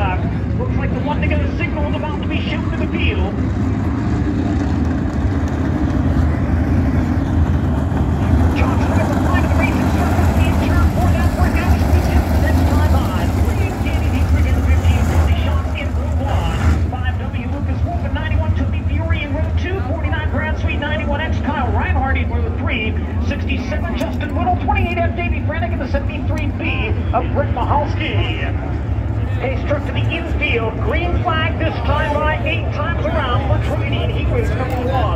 truck. Looks like the one to get a signal is about to be shipped to the field. Johnson with the line of the racing circle. The turn for that workout. Next time on. Green Candy Dietrich in the 15. Tony Shots in row 1. 5W Lucas Wolf in 91. Toby Fury in row 2. 49 Brad Sweet 91X. Kyle Reinhardt in row 3. 67 Justin Whittle. 28F Davey Frantic in the 73B of Brett Mahalski. Pace truck to the infield. Green flag this time by 8 times around. Much remaining. He was number 1.